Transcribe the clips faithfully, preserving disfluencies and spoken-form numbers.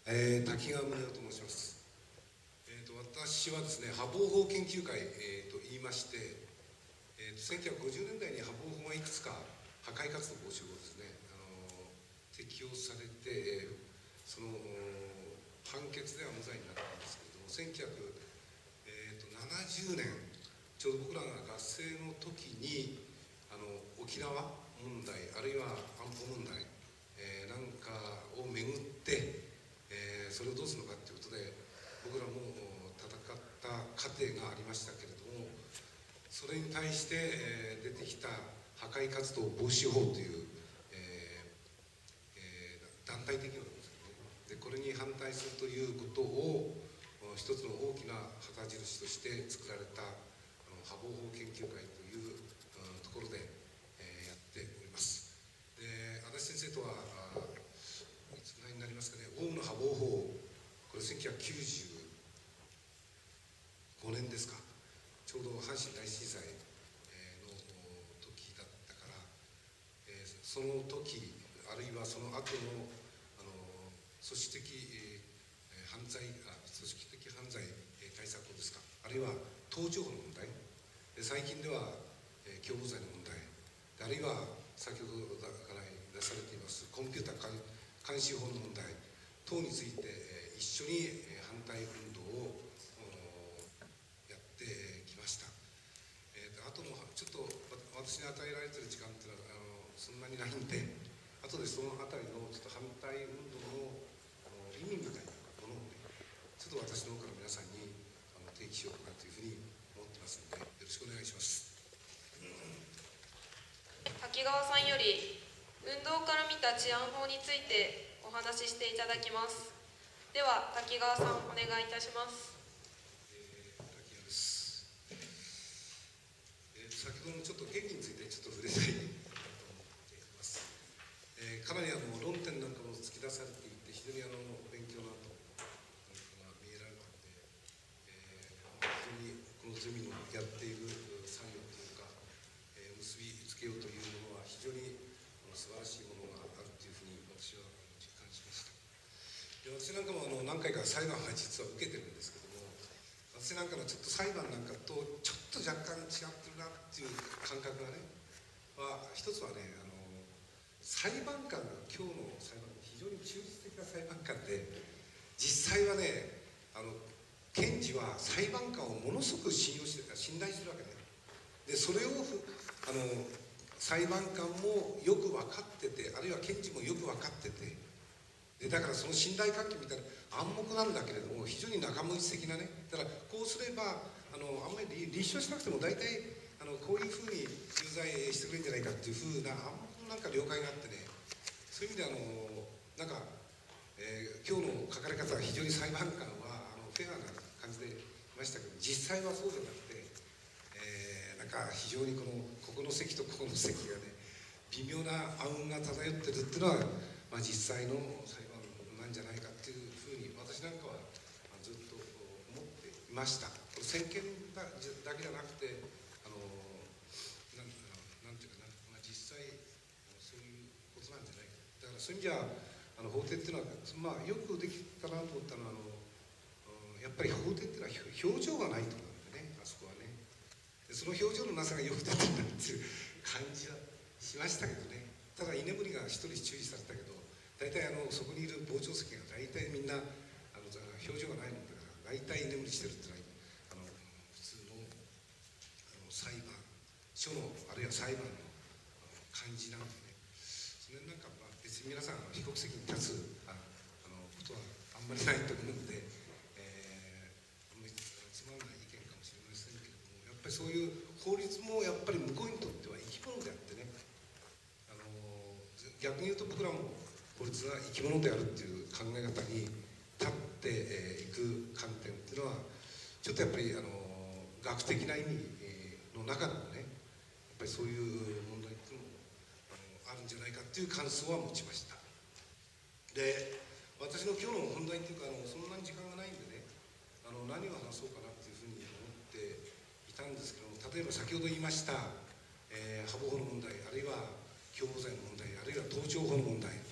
えー、滝川宗男と申します。えー、と私はですね、破防法研究会、えー、と言いまして、えー、とせんきゅうひゃくごじゅうねんだいに破防法がいくつか破壊活動防止法ですね、あのー、適用されて、えー、その判決では無罪になったんですけれども、せんきゅうひゃくななじゅうねん、ちょうど僕らが学生の時にあの沖縄問題あるいは安保問題、えー、なんかをめぐって、えー、それをどうするのかということで僕らも戦った過程がありましたけれども、それに対して、えー、出てきた破壊活動防止法という、えーえー、団体的なものですね。でこれに反対するということを一つの大きな旗印として作られた破防法研究会というところで、えー、やっております。で足立先生とはいつぐらいになりますかね、オウムの破防法、これせんきゅうひゃくきゅうじゅうごねんですか、ちょうど阪神大震災の時だったから、えー、その時あるいはその後のあの組織的、えー、犯罪あ組織的犯罪対策法ですか、あるいは盗聴法の問題、最近では、えー、共謀罪の問題、あるいは先ほどから出されていますコンピューター監視法の問題等について、えー、一緒に反対運動をやってきました。えー、あともちょっと私に与えられている時間というのはあのそんなにないんで、後でそのあたりのちょっと反対運動の意味みたいなものをね、ちょっと私の方から皆さんにあの提起しようかなというふうに思ってますので、よろしくお願いします。 滝川さんより運動から見た治安法についてお話ししていただきます。では滝川さん、お願いいたします。 えー、滝川です。えー、先ほどのちょっと原理についてちょっと触れたいなと思っています。えー、かなりあの論点なんかも突き出されていて、非常にあの勉強の後が見えられたので、えー、非常にこのゼミのやっている作業というか、えー、結びつけようというものは非常に素晴らしいものがあるというふうに私は実感しました。で私なんかもあの何回か裁判は実は受けてるんですけども、私なんかのちょっと裁判なんかとちょっと若干違ってるなっていう感覚がね、は一つはね、あの裁判官が今日の裁判非常に忠実的な裁判官で、実際はね、あの検事は裁判官をものすごく信用して信頼してるわけね。でそれをあの裁判官もよく分かってて、あるいは検事もよく分かってて、でだからその信頼関係みたいな暗黙なんだけれども、非常に仲間内的なね、だからこうすればあのあんまり立証しなくても大体あのこういうふうに有罪してくれるんじゃないかっていうふうな暗黙のなんか了解があってね、そういう意味であのなんか、えー、今日の書かれ方は非常に裁判官はあのフェアな感じでいましたけど、実際はそうじゃなくて、えー、なんか非常にこのここの席とここの席がね、微妙な暗雲が漂ってるっていうのは、まあ、実際の裁判なんじゃないかっていうふうに私なんかはずっと思っていました。これ専見だけじゃなくて、あのなん、なんていうかな、まあ、実際そういうことなんじゃないか。だからそういう意味じゃあの法廷っていうのは、まあ、よくできたなと思ったのは、あのやっぱり法廷っていうのは表情がないと思うんでね、あそこはね。でその表情のなさがよく出てるなっていう感じはしましたけどね。ただ居眠りが一人注意されたけど、大体あのそこにいる傍聴席が大体みんなあの表情がないもんだから大体居眠りしてるっていうのはあの普通の、あの裁判所のあるいは裁判の感じなんでね、それなんかまあ別に皆さん被告席に立つああのことはあんまりないと思うんで、えー、あんまりつまらない意見かもしれませんけれども、やっぱりそういう法律もやっぱり向こうにとっては生き物であってね、あの逆に言うと僕らも法律は生き物であるっていう考え方に立っていく観点っていうのはちょっとやっぱりあの学的な意味の中でもね、やっぱりそういう問題っていうのもあるんじゃないかっていう感想は持ちました。で私の今日の本題っていうか、あのそんなに時間がないんでね、あの何を話そうかなっていうふうに思っていたんですけども、例えば先ほど言いました、えー、破防法の問題、あるいは共謀罪の問題、あるいは盗聴法の問題、あ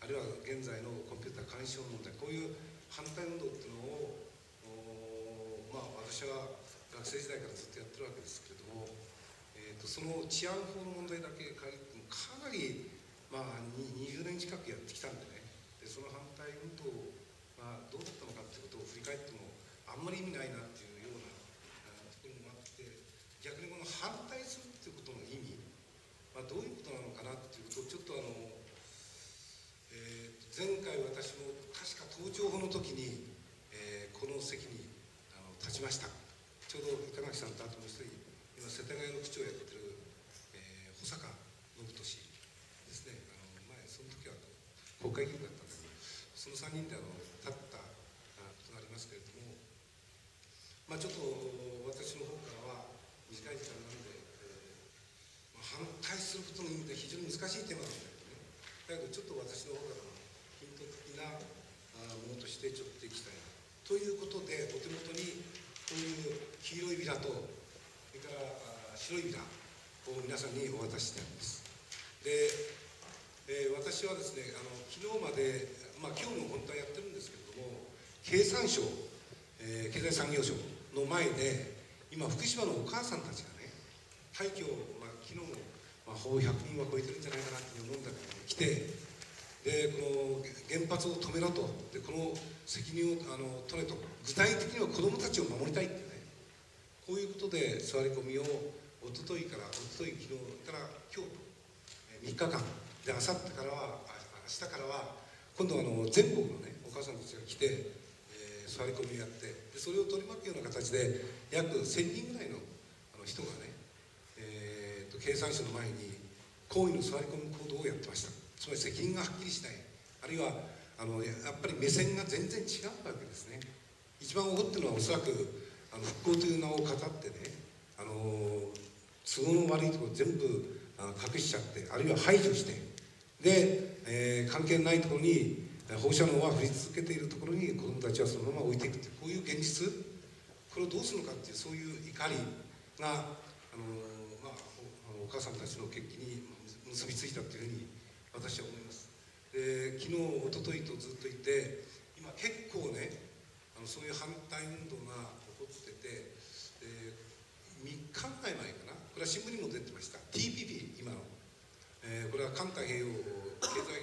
あるいは現在のコンピューター監視法問題、こういう反対運動っていうのを、まあ、私は学生時代からずっとやってるわけですけれども、えー、とその治安法の問題だけ限ってもかなり、まあ、にじゅうねん近くやってきたんでね、でその反対運動がどうだったのかっていうことを振り返ってもあんまり意味ないなっていうようなところもあって、逆にこの反対するっていうことの意味、まあ、どういうことなのかなっていうことをちょっとあの、えー、前回私も確か盗聴法の時に、えー、この席にあの立ちました。ちょうど板垣さんとあともう一人今世田谷の区長をやってる、えー、保坂信俊ですね。あの前その時は国会議員だったんですけど、そのさんにんであの立ったことがありますけれども、まあ、ちょっと私の方からは短い時間なので、えーまあ、反対することの意味で非常に難しいテーマなんだけどね、だけどちょっと私の方からヒント的なものとしてちょっといきたいということで、お手元にこういう黄色いビラとそれから白いビラを皆さんにお渡ししてあります。で、えー、私はですね、あの昨日まで、まあ、今日も本当はやってるんですけれども、経産省、えー、経済産業省の前で今福島のお母さんたちがね、廃墟を、まあ、昨日も、まあ、ほぼひゃくにんは超えてるんじゃないかなって思うんだけど来て、でこの原発を止めろと、でこの責任をあの取れと、具体的には子どもたちを守りたいってね、こういうことで座り込みをおとといからおととい昨日から今日みっかかんで、あさってからは明日からは今度はあの全国のねお母さんたちが来て、えー、座り込みをやって、でそれを取り巻くような形で約せんにんぐらいのあの人がね、えー、と経産省の前に抗議の座り込み行動をやってました。つまり責任がはっきりしない、あるいはあのやっぱり目線が全然違うわけですね。一番起こってるのはおそらくあの復興という名を語ってね、あの都合の悪いところ全部隠しちゃって、あるいは排除して、で、えー、関係ないところに放射能は降り続けているところに子どもたちはそのまま置いていくという、こういう現実、これをどうするのかっていう、そういう怒りが、あのまあ、お母さんたちの決起に結びついたというふうに私は思います。で、昨日おとといとずっといて、今結構ね、あのそういう反対運動が起こってて、でみっかぐらい前かな、これは新聞にも出てました ティーピーピー、 今の、えー、これは環太平洋経済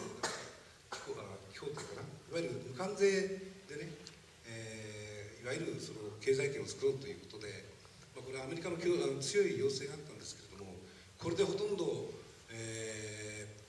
協定かな、いわゆる無関税でね、えー、いわゆるその経済圏を作ろうということで、まあ、これはアメリカの強い要請があったんですけれども、これでほとんど、えー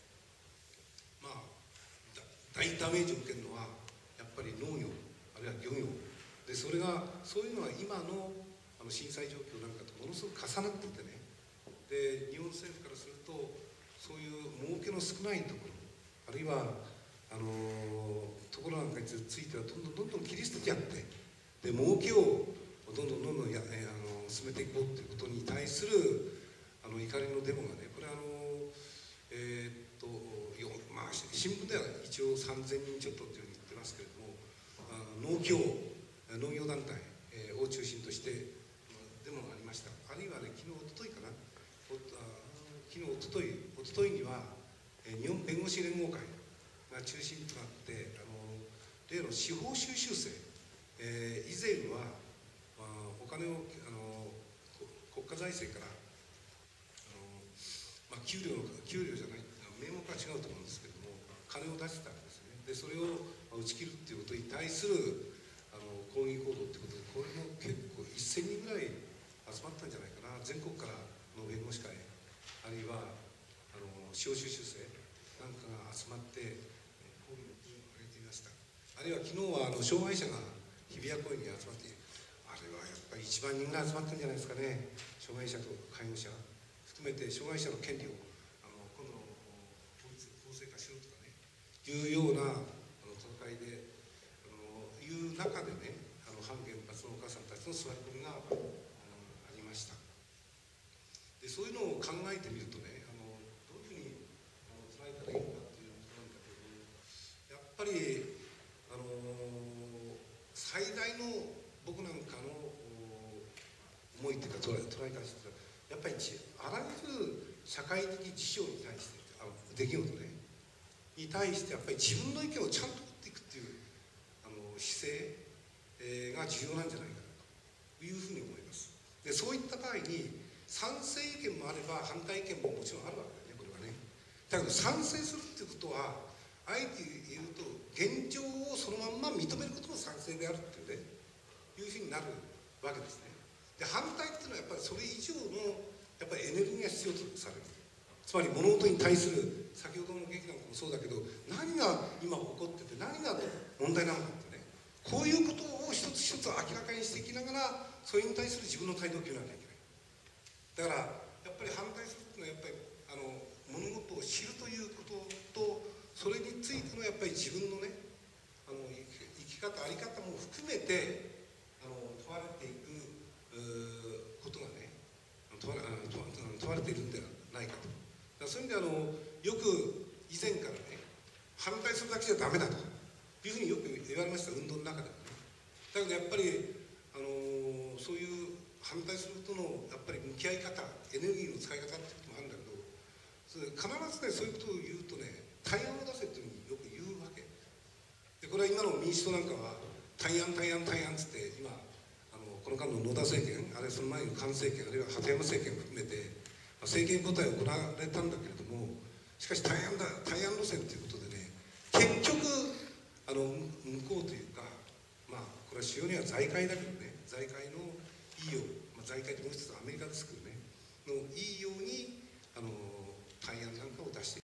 大ダメージを受けるのはやっぱり農業、あるいは漁業で、それがそういうのは今のあの震災状況なんかとものすごく重なっていてね、で日本政府からするとそういう儲けの少ないところ、あるいはあのところなんかについてはどんどんどんどん切り捨てちゃって、で儲けをどんどんどんどんやあの進めていこうということに対するあの怒りのデモがね、これあのえー、っとまあ、新聞では一応さんぜんにんちょっとというふうに言ってますけれども、あ農協農業団体、えー、を中心としてデモがありました。あるいはね、昨日おとといかな、おあ昨日おとといおとといには、えー、日本弁護士連合会が中心となって、あの例の司法修習生、えー、以前は、まあ、お金をあの国家財政からあの、まあ、給料の給料じゃない名目は違うと思うんですけれども、金を出してたんですね。でそれを打ち切るっていうことに対するあの抗議行動ってことで、これも結構せんにんぐらい集まったんじゃないかな、全国からの弁護士会、あるいはあの司法修習生なんかが集まって抗議の声を上げていました。あるいは昨日はあの障害者が日比谷公園に集まって、あれはやっぱりいちまんにんぐらい集まったんじゃないですかね。障害者と介護者含めて障害者の権利をいうようなあの戦いであのいう中でね、あの反原発のお母さんたちの座り込みがあのありました。でそういうのを考えてみるとね、あのどういうふうにあの捉えたらいいのかっていうことなんだけど、やっぱりあの最大の僕なんかの思いというか捉え捉え方というか、やっぱりあらゆる社会的事象に対してあの出来事ね、 に対してやっぱり自分の意見をちゃんと持っていくっていうあの姿勢、えー、が重要なんじゃないかなというふうに思います。でそういった場合に賛成意見もあれば反対意見ももちろんあるわけだよね、これはね。だけど賛成するっていうことはあえて言うと現状をそのまんま認めることも賛成であるっていうねいうふうになるわけですね。で反対っていうのはやっぱりそれ以上のやっぱりエネルギーが必要とされる。つまり物事に対する先ほどの劇なんかもそうだけど何が今起こってて何が問題なのかってね、こういうことを一つ一つ明らかにしていきながらそれに対する自分の態度を決めなきゃいけない。だからやっぱり反対するっていうのはやっぱりあの物事を知るということとそれについてのやっぱり自分のねあの生き方あり方も含めてあの問われていくことがね問われ問われているんではないかと。だからそういう意味であのよく以前からね反対するだけじゃダメだというふうによく言われました、運動の中でもね。だけどやっぱりあのそういう反対することのやっぱり向き合い方エネルギーの使い方っていうこともあるんだけどそれ必ずねそういうことを言うとね対案を出せっていうふうによく言うわけで、これは今の民主党なんかは対案対案対案っつって今あのこの間の野田政権あるいはその前の菅政権あるいは鳩山政権を含めて政権交代を行われたんだけれどもしかし対案だ対案路線ということでね結局あの向こうというかまあこれは主要には財界だけどね財界のいいよう、まあ、財界ってもう一つアメリカですけどねのいいようにあの対案なんかを出して